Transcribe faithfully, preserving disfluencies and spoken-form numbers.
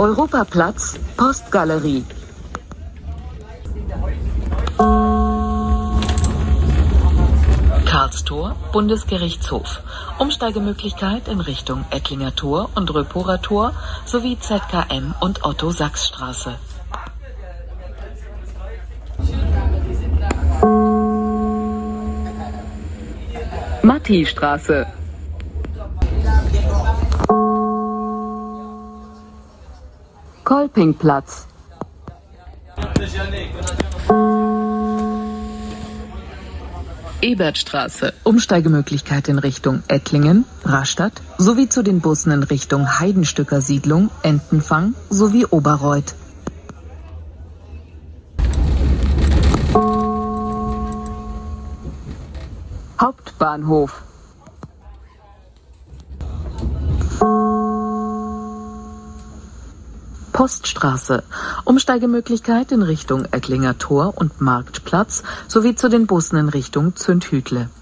Europaplatz, Postgalerie. Karlstor, Bundesgerichtshof. Umsteigemöglichkeit in Richtung Ettlinger Tor und Röporer Tor sowie Z K M und Otto-Sachs-Straße. Matti-Straße. Kolpingplatz. Ebertstraße. Umsteigemöglichkeit in Richtung Ettlingen, Rastatt sowie zu den Bussen in Richtung Heidenstücker Siedlung, Entenfang sowie Oberreuth. Hauptbahnhof. Poststraße. Umsteigemöglichkeit in Richtung Ettlinger Tor und Marktplatz sowie zu den Bussen in Richtung Zündhütle.